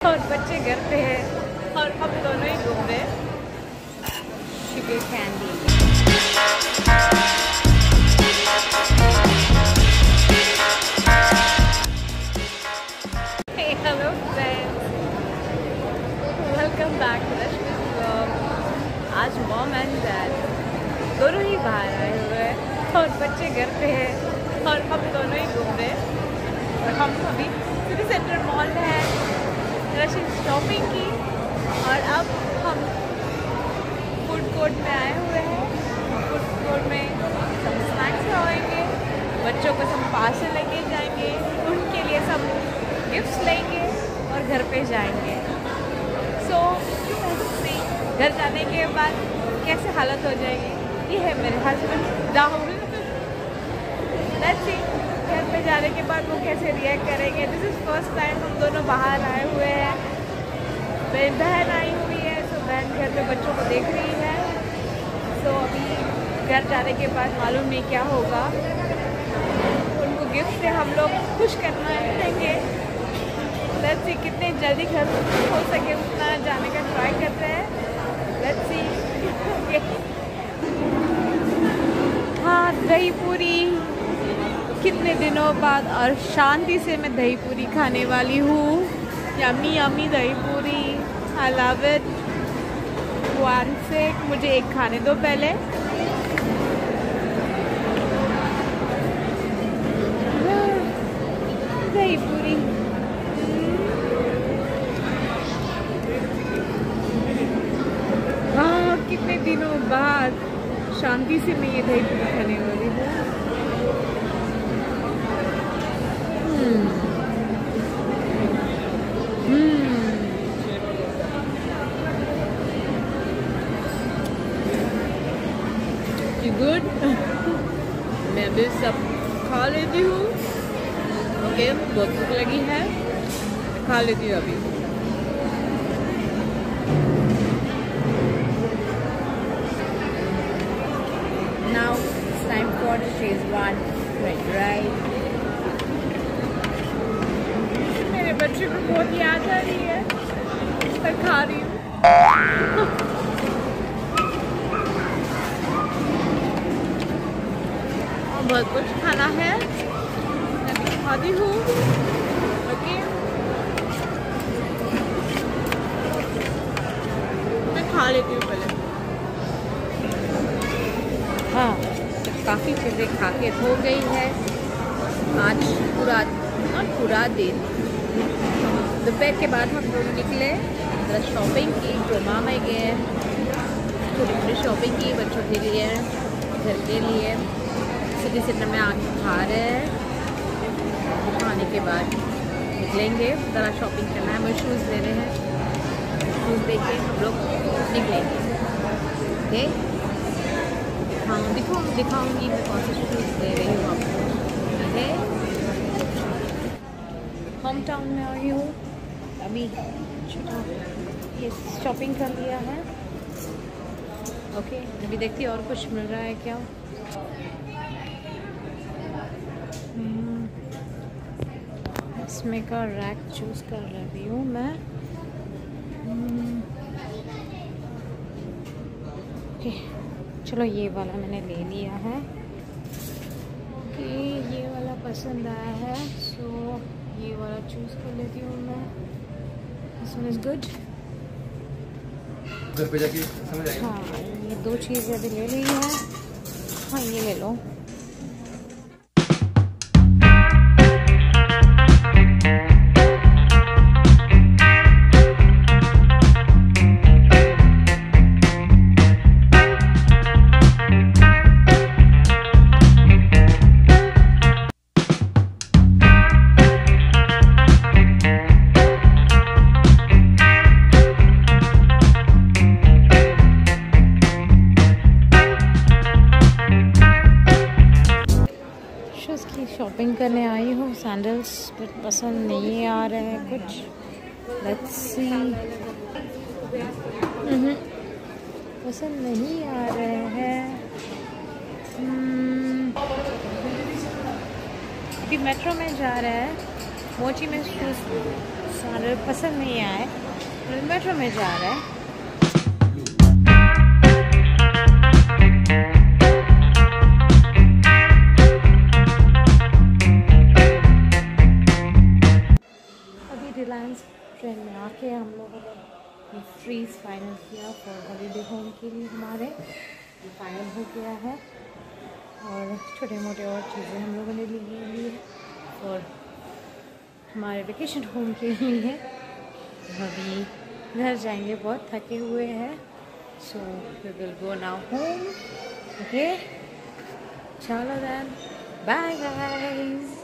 और बच्चे घर पे हैं और हम दोनों ही घूम रहे हैं sugar candy. Hello friends, welcome back to Rashmi's vlog. आज मॉम एंड डैड दोनों ही बाहर आए हुए हैं और बच्चे घर पे हैं और हम दोनों ही घूम रहे हैं। और हम अभी सिटी सेंटर मॉल में हैं, शॉपिंग की और अब हम फूड कोर्ट में आए हुए हैं। फूड कोर्ट में सब स्नैक्स खाएंगे, बच्चों को सब पार्सल लेके जाएंगे, उनके लिए सब गिफ्ट्स लेंगे और घर पे जाएंगे। सो घर जाने के बाद कैसे हालत हो जाएगी, ये है मेरे हस्बैंड राहुल। लेट्स सी घर पे जाने के बाद वो कैसे रिएक्ट करेंगे। दिस इज़ फर्स्ट टाइम हम दोनों बाहर आए हुए हैं। मेरी बहन आई हुई है, सो बहन घर पे बच्चों को देख रही है। सो अभी घर जाने के बाद मालूम नहीं क्या होगा। उनको गिफ्ट से हम लोग खुश करना देंगे। लेट्स सी कितने जल्दी घर हो सके उतना जाने का ट्राई करते हैं। Let's see. हाँ, दही पूरी कितने दिनों बाद और शांति से मैं दही पूरी खाने वाली हूँ। यम्मी यम्मी दही पूरी, आई लव इट। वन से मुझे एक खाने दो पहले। दही पूरी हाँ, कितने दिनों बाद शांति से मैं ये दही पूरी खाने वाली हूँ। गुड। मैं भी सब खा लेती हूँ। ओके, बहुत भूख लगी है, खा लेती हूँ अभी। Now it's time for schezwan fried rice. मेरे बच्चे को बहुत याद आ रही है, पर खा रही हूँ। बहुत कुछ खाना है, मैं भी खाती हूँ। ओके, मैं खा लेती हूँ पहले। हाँ, काफ़ी चीज़ें खा के हो गई है। आज पूरा दिन दोपहर के बाद हम लोग निकले, जरा शॉपिंग की, जोमा में गए, छोटी छोटी शॉपिंग की बच्चों के लिए, घर के लिए। सिटी सेंटर में आके खा रहे हैं, खाने के बाद निकलेंगे, ज़रा शॉपिंग करना है। मुझे शूज़ लेने हैं, शूज़ लेके हम लोग निकलेंगे। ओके, हाँ दिखाऊंगी मैं कौन से शूज़ ले रही हूँ आपको। ओके, होम टाउन में आई हूँ अभी, छोटा ये शॉपिंग कर लिया है। ओके, अभी देखती और कुछ मिल रहा है क्या। इसमें का रैक चूज़ कर रही हूँ मैं। ओके, चलो ये वाला मैंने ले लिया है कि ये वाला पसंद आया है, सो ये वाला चूज़ कर लेती हूँ मैं। This one is good. घर पे जाके समझ आएगा। हाँ, ये दो चीज़ें अभी ले ली है। हाँ, ये ले लो। शॉपिंग करने आई हूँ। सैंडल्स पसंद नहीं आ रहे हैं कुछ। लेट्स सी, पसंद नहीं आ रहे हैं। अभी मेट्रो में जा रहा है, मोची में शूज़ सारे पसंद नहीं आए, मेट्रो में जा रहे हैं। अभी रिलायंस ट्रेन में आके हम लोगों ने फ्रीज फाइनल किया फॉर हॉलीडे होम के लिए। हमारे फाइनल हो गया है और छोटे मोटे और चीज़ें हम लोगों ने ली है और हमारे वेकेशन होम के लिए। अभी घर जाएंगे, बहुत थके हुए हैं, so we will go now home. Okay, चलो देन, बाय गाइस।